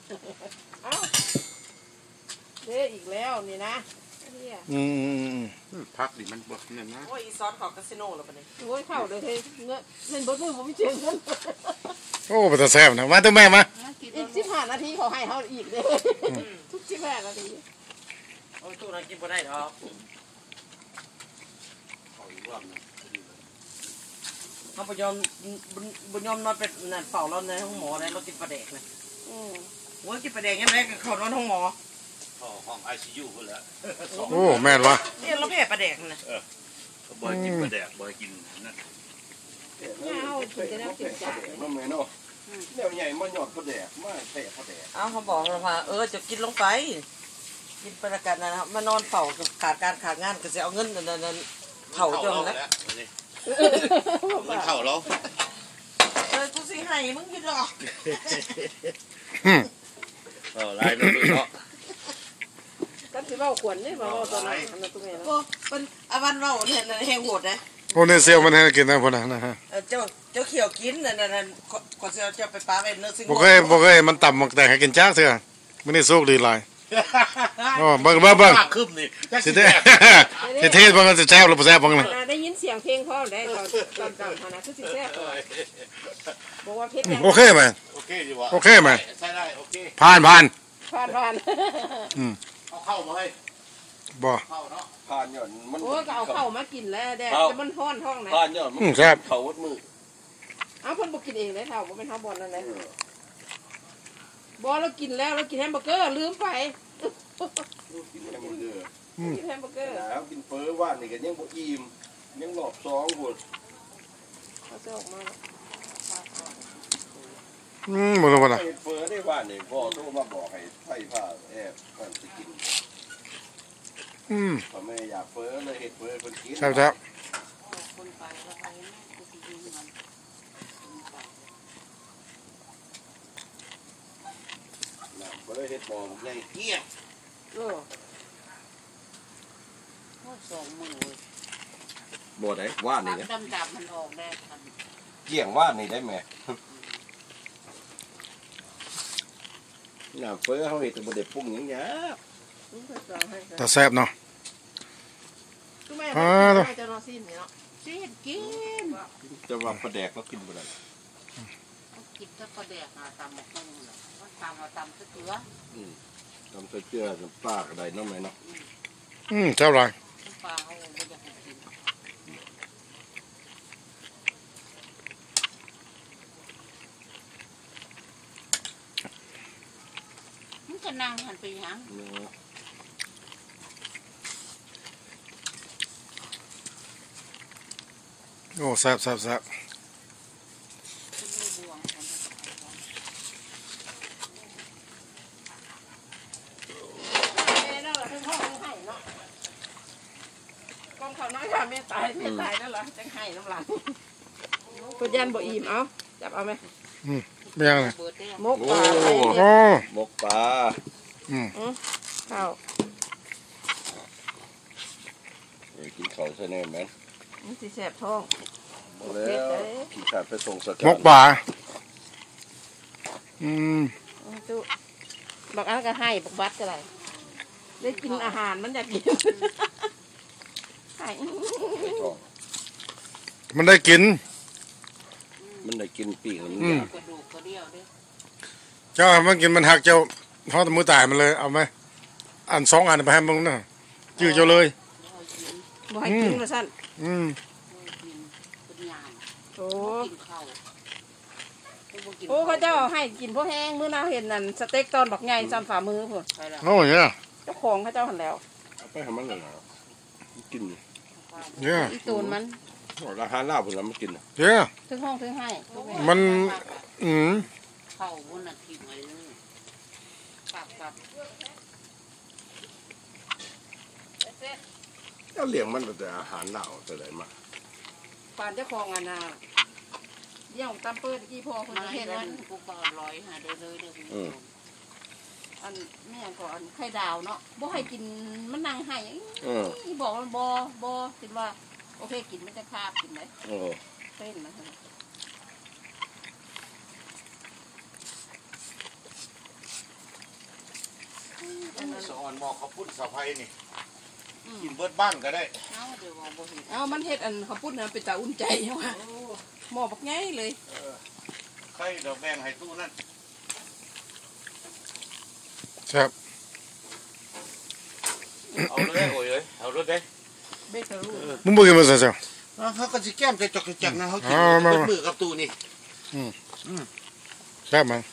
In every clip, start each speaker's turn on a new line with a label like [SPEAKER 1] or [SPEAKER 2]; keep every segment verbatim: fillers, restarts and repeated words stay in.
[SPEAKER 1] เอ้าเด้อีกแล้วนี่นะ
[SPEAKER 2] อืม
[SPEAKER 3] พักดิมันบดเนี่ยนะ
[SPEAKER 1] โอ้ยซอสของคาสิโนแล้วปะเนี่ยโอ้ยเข้าเลยเฮ้ยเงินเงินบดมือผมไม่เจอเงิน
[SPEAKER 2] โอ้เป็นตาแซ่บนะมาตัวแม่มา
[SPEAKER 1] อีกสิบห้านาทีเขาให้เขาอีกเลยทุกสิบห้านาทีโอ้ยตู้นั้นกินบ่ได้หรอกเขาบุญยอมบุญยอมนอนเป็นนั่นเฝ้าเราในห้องหมอเลยเรากินปลาแดกนะโอ้ยกินปลาแดกยังไงก็เขานอนห้องหมอ
[SPEAKER 3] ห้องไอซียูคนละ
[SPEAKER 2] โอ้แม่นวะ
[SPEAKER 1] นี่เราแพ้ปลาแดกนะ
[SPEAKER 3] เออบ่อยกินปลาแดกบ่อยกินนั่น
[SPEAKER 1] เนี่ยเอากินแต่น้ำกินจ่า
[SPEAKER 4] มันเหมือนเนาะเดี๋ยวใหญ่มาหยอดปลาแดกมาเตะปลาแดก
[SPEAKER 1] เอาเขาบอกเราว่าเออจะกินลงไปกินประกันนะครับมานอนเฝ้าขาดการขาดงานก็จะเอาเงินนั้นเผาจนนะ
[SPEAKER 3] มันเข่าเรา
[SPEAKER 1] เออกูสิให้มึงกินหรอก
[SPEAKER 3] เออลายมันเนาะ
[SPEAKER 1] กันสิเบาขวัญนี่มาเบาตอนนั้นทำตัวเองก็เป็นอาวันเบาเนี่ยแหงโหดนะ
[SPEAKER 2] โอ้เนี่ยเซลมันให้กินนะพวกนั้นนะฮะ
[SPEAKER 1] เจ้าเจ้าเขียวกินนั่นนั่นก่อนเซลจะไปป้าไปเนื้อซิง
[SPEAKER 2] บอกให้บอกให้มันต่ำหมกแต่ให้กินจ้าเสียมันนี่โชคดีลายอ๋อเบิ่งเบิ่งเบิ่งสิเทสิเทบางมันจะแซ่บหรือไม่แซ่บบางนะ
[SPEAKER 1] ได้ยินเสียงเพลงเขาได้ตอนตอนตอนขณะที่สิแซ่บบอกว่าเพชร
[SPEAKER 2] โอเคไหม
[SPEAKER 3] โอเคดีวะ
[SPEAKER 2] โอเคไหม
[SPEAKER 3] ใช่ได้โอเค
[SPEAKER 2] ผ่านผ่าน
[SPEAKER 1] ผ่านผ่าน
[SPEAKER 3] อืมเอาเข้ามาให้
[SPEAKER 2] บ่
[SPEAKER 3] เข้าเนาะ
[SPEAKER 4] ผ่านหย่อน
[SPEAKER 1] มันโอ้ก็เอาเข้ามากินแล้วแดดจะมันห้อนท้องไหน
[SPEAKER 4] ผ่านหย่อน
[SPEAKER 2] มันแซ่บ
[SPEAKER 4] เขาวัดมือ
[SPEAKER 1] เอาเพิ่นบอกกินเองเลยเท่าผมเป็นเท่าบอลนั่นแหละบอลเรากินแล้วเรากินแฮมเบอร์เกอร์ลืมไป
[SPEAKER 4] กินแฮมเบอร์เกอร์
[SPEAKER 1] กินแฮมเบอร์เกอร์
[SPEAKER 4] แล้วกินเฟอร์ว่านนี่กันยังบ่อิ่มยังหลอบสองหมด
[SPEAKER 1] เขาจะออกมา
[SPEAKER 2] อืมหมดแล้วหมดแล้ว
[SPEAKER 4] เฟอร์ได้ว่านนี่พ่อโทรมาบอกให้ไผ่ผ้าแอบมันจะกิน
[SPEAKER 2] อืม
[SPEAKER 4] พ่อแม่อยากเฟอร์เลยเห็ดเฟอร์คนกิน
[SPEAKER 2] ใช่ครับ
[SPEAKER 4] บ่ได้เห็ดบ่ใหญ่เกี้ย
[SPEAKER 1] เออสองมือ
[SPEAKER 4] บ่ได้ว่านนี่นะ
[SPEAKER 1] ดำดำมันออกได้ทัน
[SPEAKER 4] เกี่ยงว่านนี่ได้ไหมน่ะเฟอเขาเห็ดแต่บ่ได้ปรุงหยังยะ
[SPEAKER 2] แต่แซ่บเนาะ
[SPEAKER 1] อ่าจะนอนซีนเนาะซีนกิน
[SPEAKER 4] จะว่าปลาแดกก็กินบ่ได้
[SPEAKER 1] กินแต่ปลาแดกหาตำหมกนุ่งเนาะว่าตำมาตำเกลือ
[SPEAKER 4] อืมตำเกลือน้ำปลาก็ได้น้ำไหมเนาะ
[SPEAKER 2] อืมเจ้าไร
[SPEAKER 1] น้ำปลาเขาไม่อยากกินมันก็นั่งหันไปยัง
[SPEAKER 2] โอ้แซ่บแซ่บแซ่บ
[SPEAKER 1] ไม่ตายไม่ตายแล้วเหรอจะให้น้ำลายพุทยันบ่อิ่มเอาจับเอาไหม
[SPEAKER 2] อืมไม่ยังเลย
[SPEAKER 1] มกปลา
[SPEAKER 2] โอ้
[SPEAKER 4] มกปลา
[SPEAKER 2] อืม
[SPEAKER 1] ข้าว
[SPEAKER 4] กินข้าวใช่ไหมแม่
[SPEAKER 1] มันสิแสบท้อง
[SPEAKER 4] แล้วขี่ขาดไปส่งสกัด
[SPEAKER 2] มกปลาอืม
[SPEAKER 1] ตู้บักอันก็ให้บักบัดก็ได้ได้กินอาหารมันอยากกิน
[SPEAKER 2] มันได้กิน
[SPEAKER 4] มันได้กินปีกมัน
[SPEAKER 1] กระดูกกระเดี่ยวด้วย
[SPEAKER 2] เจ้ามันกินมันหักเจ้าท้อตะมือตายมันเลยเอาไหมอันสองอันไปให้มึงนะจื้อเจ้าเลย
[SPEAKER 1] บ่ให้กินมาสั้น
[SPEAKER 2] อืม
[SPEAKER 1] โอ้โอ้เขาเจ้าให้กินพวกแห้งเมื่อนาเห็นนั่นสเต็กตอนบักใหญ่ซ้ำฝ่ามือพุ่น
[SPEAKER 2] โอ้ยเนี่ย
[SPEAKER 1] เจ้าของเขาเจ้าหันแล้ว
[SPEAKER 4] ไปทำมันเลยเหรอกิน
[SPEAKER 2] เนี่ย
[SPEAKER 1] อีตูนมัน
[SPEAKER 4] ราคาล่าผมแล้วมากิน
[SPEAKER 2] เนี่ย
[SPEAKER 1] ถึงห้องถึงให้
[SPEAKER 2] มันอืม
[SPEAKER 1] เข้าวุ้นอ่ะทิ้งไว้เลยกลับกลับ
[SPEAKER 4] ก็เลี้ยงมันแต่อาหารเหล่าแต่ไหนมา
[SPEAKER 1] ปานเจ้าของอันน่ะเยี่ยมตามเปิดกี่พอคนเห็นมันกูก็ร้อยหาเด้อเลยเด้ออันแม่ก่อนไข่ดาวเนาะบ่ให้กินมันนั่งให้อีบอกมันบ่บ่คิดว่าโอเคกินมันจะคาบกินไหม
[SPEAKER 4] โอ้
[SPEAKER 1] เส้นนะ
[SPEAKER 3] สอนหมอเขาพุ่นสะไพนี่กินเบิดบ้านก็ได้
[SPEAKER 1] เอามันเฮ็ดอันเขาพูดนะเป็นตาอุ่นใจใช่ไหมหมอบักไงเลย
[SPEAKER 3] ใครเดี๋ยวแบ่งให้ตู้นั่น
[SPEAKER 2] ครับ
[SPEAKER 3] เอาเลยโอ้ยเอ้ยเอารถได้
[SPEAKER 1] เบเกอรี่
[SPEAKER 2] มึงบ่กินมาซะจ้ะ
[SPEAKER 3] เขาก็จะแก้มจะจกจะจักนะเขากิน
[SPEAKER 2] อ๋อมา
[SPEAKER 3] เบิดมือกับตู้นี่
[SPEAKER 2] ครับมัน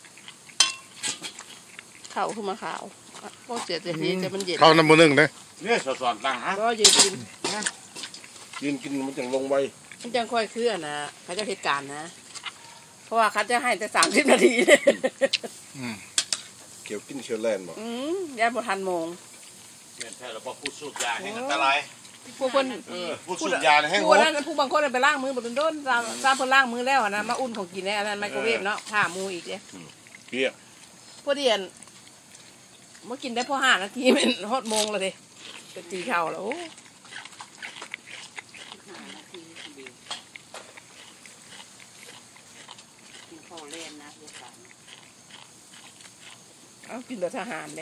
[SPEAKER 1] ข้าวขึ้นมาขาวก็เสียแต่ทีแต่มันเย็น
[SPEAKER 2] ข้าวน้ำมือนึงเด้อ
[SPEAKER 3] เนี่ยสอนต่างฮะ
[SPEAKER 1] ก็ยืนกิน
[SPEAKER 4] กินกินมันจังลงไว
[SPEAKER 1] มันจังค่อยเคลื่อนนะเขาจะเหตุการณ์นะ เพราะว่าเขาจะให้แต่สามสิบนาทีเลย
[SPEAKER 4] เกี่ยวกินเชื้อแลนด์บ่
[SPEAKER 1] อืมยันบ่ทันโมง
[SPEAKER 3] เนี่ยแท้เราบอกผู้สูบยาเนี่ยอันตราย
[SPEAKER 1] พวกคน
[SPEAKER 3] เออผู้สูบยาเนี่ยให้
[SPEAKER 1] ผู้
[SPEAKER 3] หัว
[SPEAKER 1] นั้นผู้บางคนไปล้างมือบนโดนตามตามเพิ่นล้างมือแล้วนะมาอุ่นของกินเนี่ยอันนั้นไมโครเวฟเนาะผ่ามูอีกเนี่ย
[SPEAKER 4] เปี้ย
[SPEAKER 1] พอเดียนมากินได้พอห้านาทีเป็นฮอดโมงแล้วเด้จะตีเข่าแล้วโอ้
[SPEAKER 5] เขาเล่นนะลูกสาว
[SPEAKER 1] เอากินแบบทหารเลย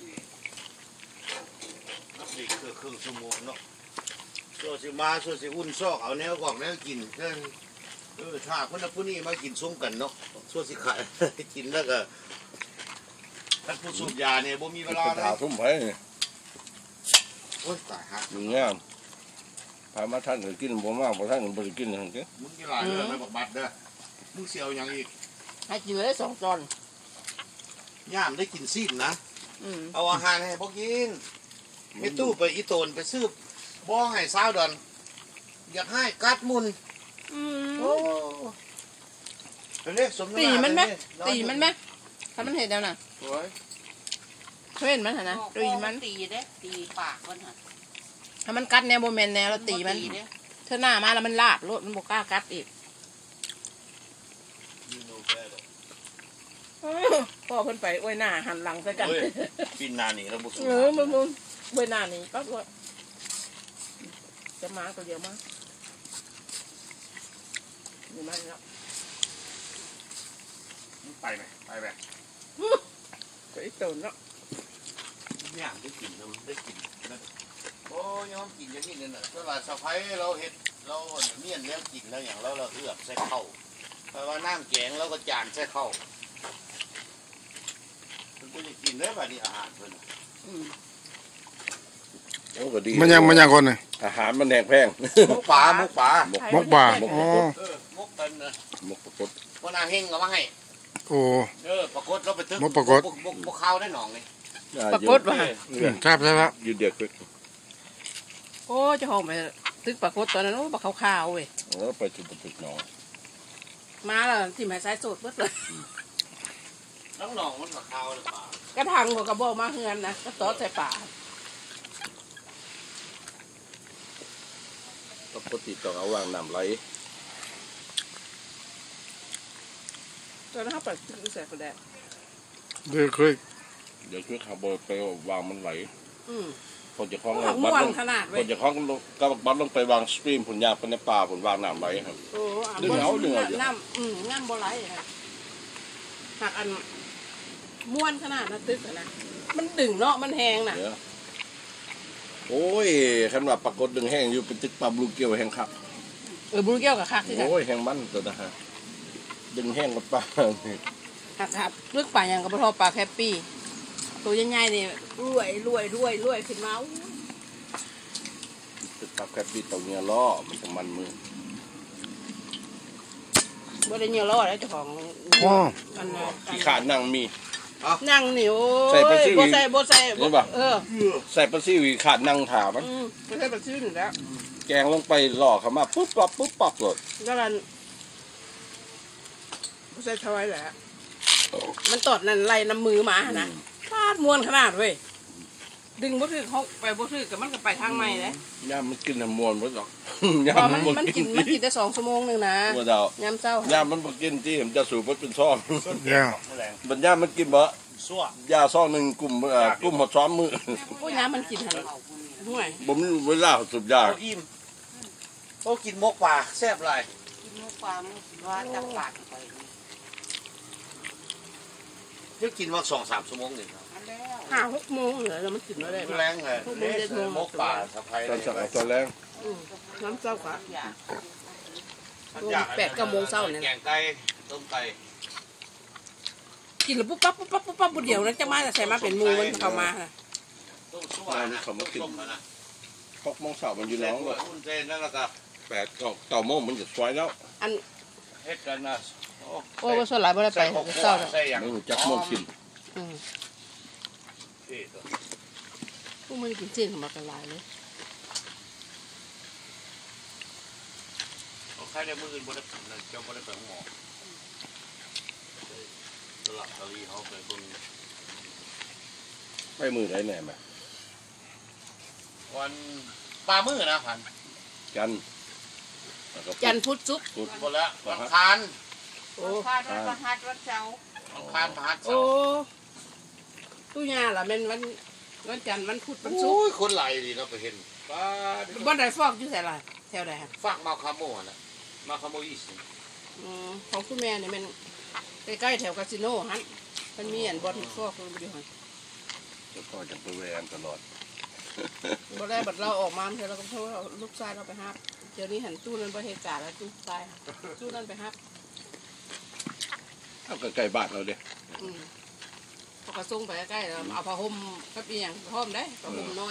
[SPEAKER 3] นี่คือครึ่งชั่วโมงเนาะส่วนสิมาส่วนสิอุ่นซอกเอาแนวกอกแนวกินเช่นเออถ้าคนนั้นผู้นี้มากินซุ้มกันเนาะส่วนสิขาย กินแล้วก็ท่านผู้สูบยาเนี่ยบ่มีเวลา
[SPEAKER 4] เป็น
[SPEAKER 3] เล
[SPEAKER 4] หาย ทุ่มไป
[SPEAKER 3] โอ้ยตายฮะ
[SPEAKER 4] อย่างเงี้ยพามาท่านก็กินบ่มากบ่ท่านก็บ่ได้กินหั่นเด้
[SPEAKER 3] มึงกี่หลายเรื่องไม่บอกบัตรเด้อมึงเสียวยังอีก
[SPEAKER 1] ให้กินเลยสองตอน
[SPEAKER 3] ย่ามได้กินซีนนะ
[SPEAKER 1] อืม
[SPEAKER 3] เอาอาหารให้พวกกินไม่ตู้ไปอีโตนไปซื้อบ่อให้สาวดอนอยากให้กัดมุน
[SPEAKER 1] อืม
[SPEAKER 3] โอ้เรียกสม
[SPEAKER 1] ตีมันไหมตีมันไหมถ้ามันเห็นแล้วน่ะ
[SPEAKER 3] สวย
[SPEAKER 1] เห็นมันเหรอนะตีมัน
[SPEAKER 5] ตีเด้ตีปากมันฮะ
[SPEAKER 1] ถ้ามันกัดแนวโมเมนต์แนวเราตีมัน
[SPEAKER 5] เด้
[SPEAKER 1] เธอหน้ามาแล้วมันลาบรถมันบกล้ากัดอีกพ่อเพิ่นไปอ้วยหน้าหันหลังใส่กัน
[SPEAKER 3] เฮ้ยปินนานี่เราบุก
[SPEAKER 1] เออมึงมึงอ้วยหน้านี่ปั๊บว่าจะมาตัวเดียวมานี่มาแล้ว
[SPEAKER 3] ไปไหมไปไหม
[SPEAKER 1] ก็อีกตนเนาะ
[SPEAKER 3] ย่ามได้กินเราได้กินนะโอ้ยอมกินอย่างนี้เนี่ยนะเวลาสะพ้ายเราเห็ดเราเมี่ยนแล้วกินแล้วอย่างเราเราเอือกใส่ข้าวแปลว่าน้ำแกงเราก็จานใส่ข้าวมันก็จะกินได้แบบนี้อาหารเพิ่น
[SPEAKER 1] อืม
[SPEAKER 4] โอ้ก็ดี
[SPEAKER 2] มันยังมันยังคนน่ะ
[SPEAKER 4] อาหารมันแพงแพง
[SPEAKER 3] มุกป่ามุกป่า
[SPEAKER 2] มกบ่าอ๋อ
[SPEAKER 3] เออมุกเป็นนะ
[SPEAKER 4] หมกปรากฏ
[SPEAKER 3] วันนาเฮงก็มาให้
[SPEAKER 2] โอ้
[SPEAKER 3] เออปรากฏเราไปตึก
[SPEAKER 2] มุกปรากฏ
[SPEAKER 3] มุกมุกมุกข้าวได้หนองเลย
[SPEAKER 1] ปรากฏว่า
[SPEAKER 2] อืมครับใช่แล้ว
[SPEAKER 4] อยู่เด็กเพิ่น
[SPEAKER 1] โอ้เจะห้าของไปตึกปรากฏตอนนั้นโอ้บักขาวๆเว้ย
[SPEAKER 4] เออไปจุดตึกหนอง
[SPEAKER 1] มาแล้วที่หมายสายสดเบิดเลย
[SPEAKER 3] น้องหนองมันกับข้าวหรือเปล่าก
[SPEAKER 1] ระทังกับกระบอกมาเฮือนนะก็ตอดใส่ป่า
[SPEAKER 4] ปกติต้องเอาวางน้ำไหล
[SPEAKER 1] ตอนนั้นเขาเปิดตึกใส่กระแดด
[SPEAKER 2] เด็กเคย
[SPEAKER 4] เดี๋ยวช่วยขับไปวางมันไหล
[SPEAKER 1] อืม
[SPEAKER 4] พอจะคล้อง
[SPEAKER 1] หักม่วนขนาด
[SPEAKER 4] พ
[SPEAKER 1] เว้
[SPEAKER 4] อย จะคล้องก็บัดลงไปวางสตรีมผลยาเป็นในป่าผลวางน้ำไหลครับ
[SPEAKER 1] โอ้
[SPEAKER 4] ดึงเอาดึงเอาอยู่
[SPEAKER 1] น้ำอืมน้ำบ่ไหลค่ะหักอันม้วนขนาดนั้นตึกอะนะมันดึงเนาะมันแหงน่ะ
[SPEAKER 4] เดี๋ยวโอ้ยคันว่าปรากฏดึงแห้งอยู่เป็นตึกปลาบลูเกียวแห้งครับ
[SPEAKER 1] เออบุญเกี่ยวกับคักที่กัน
[SPEAKER 4] โอ้ยแห้งมันตัวนะฮะดึงแห้งกับปลา
[SPEAKER 1] หักหักเลือกป่าอย่างกับพอปลาแคปปี้ตัวใหญ่ๆนี่รวยรวยรวยรวยขึ้นมาอู้
[SPEAKER 4] ตึกปลาแคบดีตัวเนี้ยล้อมันจะมันมือ
[SPEAKER 1] บ่ได้เหนียวรอดแล้วเจ้าของ
[SPEAKER 2] อ๋อ
[SPEAKER 1] อันนั้น
[SPEAKER 4] ขี้ขานั่งมี
[SPEAKER 1] นั่งนี่โอ้
[SPEAKER 4] ใส่
[SPEAKER 1] ย
[SPEAKER 4] ปลาซิว
[SPEAKER 1] บ่ใส่บ่ใส่
[SPEAKER 4] เห็นปะ
[SPEAKER 1] เออ
[SPEAKER 4] ใส่ปลาซิวีขาดนั่งถามัน
[SPEAKER 1] อืมบ่ใส่ปลาซิวนี่แล้ว
[SPEAKER 4] แกงลงไปล่อเขามาปุ๊บปั๊บปุ๊บปั๊บเลย
[SPEAKER 1] แล้วมันบ่ใส่ทอยแหละมันตอดนั่นไล่น้ำมือมาหั่นนะฟาดมวนขนาดเว้ยดึงบ่ถือเขาไปบ่ถือกับมันก็ไปทางใหม่เลย
[SPEAKER 4] ย่ามมันกินน้ำมวนมันหรอก
[SPEAKER 1] พ
[SPEAKER 4] ย่า
[SPEAKER 1] อ
[SPEAKER 4] ม
[SPEAKER 1] มั
[SPEAKER 4] มัน น
[SPEAKER 1] มันกินมันกินได้สองชั่วโมงหนึงนะ
[SPEAKER 4] ตัวดาวย
[SPEAKER 1] ามเช้า
[SPEAKER 4] ย่ามมันบ่กินที่ผมจะสูบมันเป็นซ่อง
[SPEAKER 2] ย่า
[SPEAKER 3] แรง
[SPEAKER 4] บัญญามมันกินบ่
[SPEAKER 3] สั่วย
[SPEAKER 4] าซ่องหนึ่งกลุ่มเอ่อกลุ่มหดซ้อมมือ
[SPEAKER 1] โอ้ยน้ำมันกินหั่นห่วย
[SPEAKER 4] ผมมีเวลาสูบยา
[SPEAKER 3] เอาอิ่มโอ้กินมกป่าแซ่บไร
[SPEAKER 5] กินมุกความว่าจับปากไป
[SPEAKER 1] โ
[SPEAKER 3] เพิ่งกินมาสองสามชั่วโมงนี่ครับ
[SPEAKER 5] อันแล้ว
[SPEAKER 1] ห้าหกโมงเหรอแล้วมันกินมาได้
[SPEAKER 3] แรงเลยมกป่าสะพาย
[SPEAKER 4] ตอนเช้าตอนแรง
[SPEAKER 1] น้ำเจ้าค่ะ
[SPEAKER 5] อยาก
[SPEAKER 1] แปดเก้าโมงเช้าเนี่ย
[SPEAKER 3] แกงไก่ต้มไก่
[SPEAKER 1] กินแล้วปุ๊บปั๊บปุ๊บปั๊บปุ๊บปั๊บเดียวนั้นจะมาแต่ใส่มาเป็นมูมันเข้ามาค่ะ
[SPEAKER 3] ต้มชั่วนะต้มนะ
[SPEAKER 4] หกโมงเช้ามันอยู่น้อง
[SPEAKER 3] เล
[SPEAKER 4] เลย ย
[SPEAKER 3] อุ่นเส้นนั่นแหละครับ
[SPEAKER 4] แปดเก้าเก้าโมงมันจะสวยแล้ว
[SPEAKER 1] อัน
[SPEAKER 3] เฮ็ดกันนะ
[SPEAKER 1] โอ้ก็ส่วนหลายบ่ได้ไป
[SPEAKER 3] ใส่หก
[SPEAKER 1] เศร้า
[SPEAKER 3] ขว
[SPEAKER 1] แล้ว
[SPEAKER 3] ใส่อย่าง
[SPEAKER 4] ไม่รู้จักโมงกิน
[SPEAKER 1] อืม
[SPEAKER 3] ที่ตัว
[SPEAKER 1] พวกมันกินเส้นของมันกันหลายเลย
[SPEAKER 3] เอาใครได้มืออื่นบ่ได้นั่นเจ้าบ่ได้ไปหมอสลับตะลีเขาไปเบิ่ง
[SPEAKER 4] ไปมือได้แน่ไหม
[SPEAKER 3] วันปลามือนะพัน
[SPEAKER 4] กันแล้วก็
[SPEAKER 1] จันทร์พุธศุกร์
[SPEAKER 4] พุธ
[SPEAKER 3] หมดแล้ววันอังคาร
[SPEAKER 1] โอ้
[SPEAKER 5] พาดวันประหัสวันเสาร์
[SPEAKER 3] วันอังคารพฤหัส
[SPEAKER 1] โอ้
[SPEAKER 3] เสาร์
[SPEAKER 1] ตู้ยาล่ะเป็นวันวันจันทร์วันพุธวันศุก
[SPEAKER 3] โอ้
[SPEAKER 1] ร์
[SPEAKER 3] ยคนไหลดีเนาะไปเห็นป้า
[SPEAKER 1] บ้านใดฟอกอยู่ไสล่ะแถวใดฮะ
[SPEAKER 3] ฝากมาคาโมะนะมาคาโมอีสิ
[SPEAKER 1] อืมของคุณแม่เนี่ยมันใกล้ๆแถวคาสิโนฮันมันมีอันบอลฟอกมันอยู่หัน
[SPEAKER 4] จะพ่อจะไปแวมตลอด
[SPEAKER 1] บ่ได้บัดเราออกมาเถอะเราก็เพราะว่าลูกชายเราไปฮับเดี๋ยวนี้หันตู้นั้นบ่เหตุการณ์แล้วตู้ตายตู้นั้นไปฮับ
[SPEAKER 4] เอาใกล้ๆบ้านเราเด้
[SPEAKER 1] อืมพอกระส่งไปใกล้ๆแล้วเอาผ้าห่มกับอีหยังผ้าห่มได้ผ้าห่มน้อย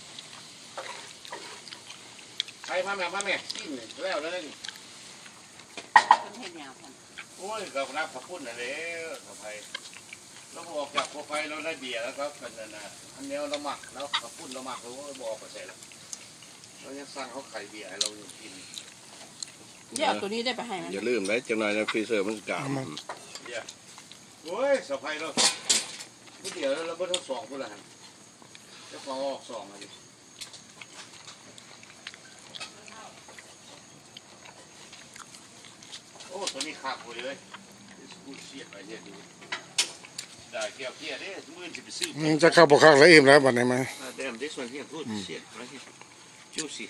[SPEAKER 3] ใครมาแม่มาแม่กินแล้วเลย
[SPEAKER 5] คนเห็นอย่างคน
[SPEAKER 3] โอ้ยกับนักขับพุ่นอะไรขับไปแล้วออกจากขับไปเราได้เบียร์แล้วก็เป็นนั่นนะอันนี้เราหมักแล้วขับพุ่นเราหมักเราก็บอกไปใส่แล้วเรายังสั่งเขาไข่เบียร์ให้เรากิน
[SPEAKER 1] เดี๋ยวเอาตัวนี้ได้ไปให้มัน
[SPEAKER 4] อย่าลืมนะจังหน่อยนะฟรีเซอร์มันกลาง
[SPEAKER 3] เบียร์โอ้ยสะพายเราผู้เดียวแล้วเราไม่ต้องสองผู้ละหันเจ้าของออกสองเลยโอ้ตัวนี้ขาดหมดเลยกูเสียดไปเสียดูได้เกี่ยวเกี่ยวเด้มื่นสิไปซื้อ
[SPEAKER 2] อืมจะเข้าบ่เข้าแล้วอิ่มแล้วบัดนี้มา
[SPEAKER 3] Uh, damn, this one here, good shit, right here. Juicy.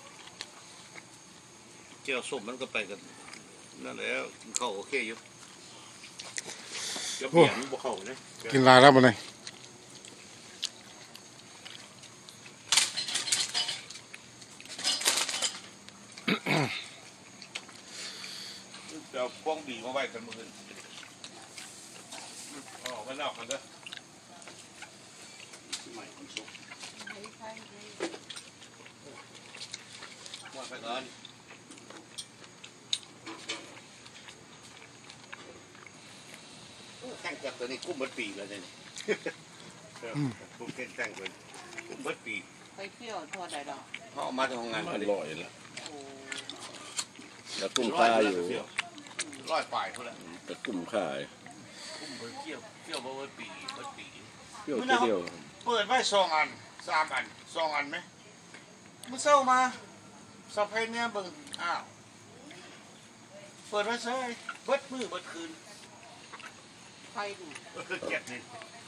[SPEAKER 3] เจียวส้มมันก็ไปกันนั่นแล้วกินข้าวโอเคอยู่เจียวเบียร์มันบ่เข้าเนี่ย
[SPEAKER 2] กินหลายแล้วบัดนี้
[SPEAKER 3] เดี๋ยวป้องบีมาไว้กันมืออื่นอ๋อมันนอกกันเด้อใหม่คนสุกหมดไปก่อนแต่งจากตัวนี้กุ้มเบิดปีแล้วเนี่ยกุ้มเก่งแต่งเลยกุ้มเบิดปี
[SPEAKER 5] ไปเที่ยวทอดได้ดอก
[SPEAKER 3] เขาเอามาทำงาน
[SPEAKER 4] อ
[SPEAKER 3] มาดิ
[SPEAKER 4] ร่อยแล้ว
[SPEAKER 5] โอ้
[SPEAKER 4] แล้วกุ้งค่าอยู่
[SPEAKER 3] ร้อยปลายเท่านั้น
[SPEAKER 4] แต่กุ้งค่า
[SPEAKER 3] กุ้มเบิดเกี่ยวเกี่ยวเบิดปีเบิดปี
[SPEAKER 4] เที่ยวทีเดียว
[SPEAKER 3] เปิดไว้สองอันสามอันสองอันไหมมื่อเช้ามาสะพายเนี่ยเบิ่งอ้าวเปิดไว้เฉยเบิดมือเบิดคืน
[SPEAKER 5] ไฟนี่
[SPEAKER 3] เออเก็บนี่